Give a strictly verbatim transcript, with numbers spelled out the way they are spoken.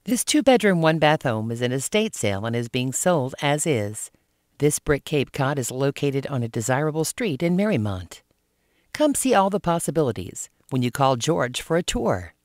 This two-bedroom, one-bath home is an estate sale and is being sold as is. This brick Cape Cod is located on a desirable street in Mariemont. Come see all the possibilities when you call George for a tour.